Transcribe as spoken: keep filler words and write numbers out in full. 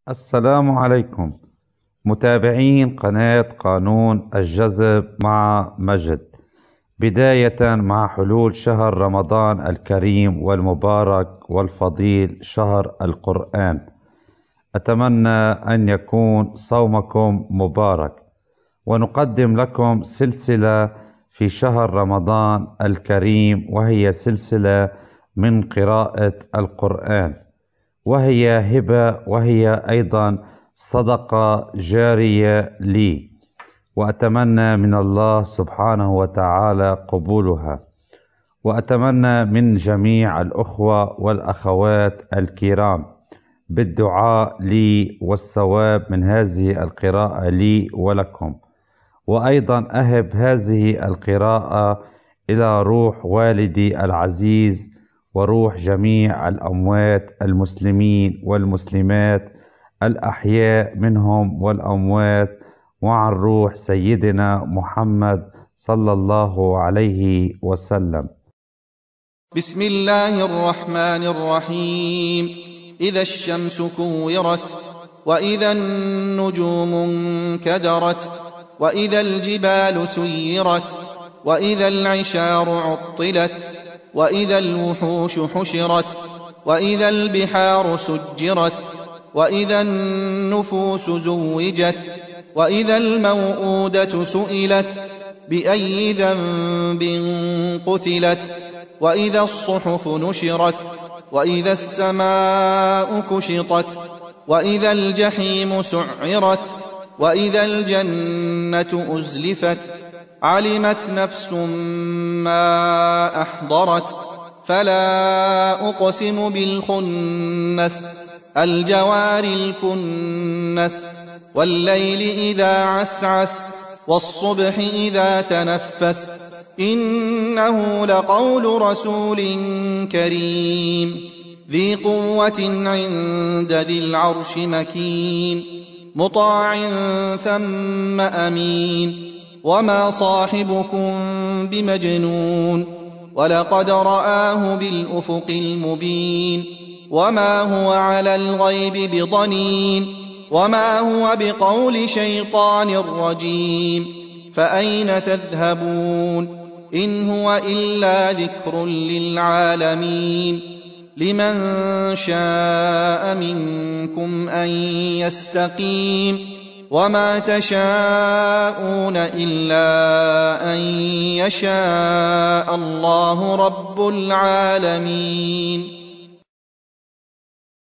السلام عليكم متابعين قناة قانون الجذب مع مجد. بداية مع حلول شهر رمضان الكريم والمبارك والفضيل شهر القرآن، أتمنى أن يكون صومكم مبارك، ونقدم لكم سلسلة في شهر رمضان الكريم، وهي سلسلة من قراءة القرآن، وهي هبة، وهي أيضا صدقة جارية لي، وأتمنى من الله سبحانه وتعالى قبولها، وأتمنى من جميع الأخوة والأخوات الكرام بالدعاء لي والثواب من هذه القراءة لي ولكم. وأيضا أهب هذه القراءة إلى روح والدي العزيز وروح جميع الأموات المسلمين والمسلمات الأحياء منهم والأموات، وعن روح سيدنا محمد صلى الله عليه وسلم. بسم الله الرحمن الرحيم. إذا الشمس كورت، وإذا النجوم انكدرت، وإذا الجبال سيرت، وإذا العشار عطلت، وإذا الوحوش حشرت، وإذا البحار سجرت، وإذا النفوس زوجت، وإذا الموءودة سئلت بأي ذنب قتلت، وإذا الصحف نشرت، وإذا السماء كشطت، وإذا الجحيم سعرت، وإذا الجنة أزلفت، علمت نفس ما أحضرت، فلا أقسم بالخنس الجوار الكنس، والليل إذا عسعس، والصبح إذا تنفس، إنه لقول رسول كريم ذي قوة عند ذي العرش مكين، مطاع ثم أمين، وما صاحبكم بمجنون، ولقد رآه بالأفق المبين، وما هو على الغيب بضنين، وما هو بقول شيطان رجيم، فأين تذهبون؟ إن هو إلا ذكر للعالمين، لمن شاء منكم أن يستقيم، وما تشاءون إلا أن يشاء الله رب العالمين.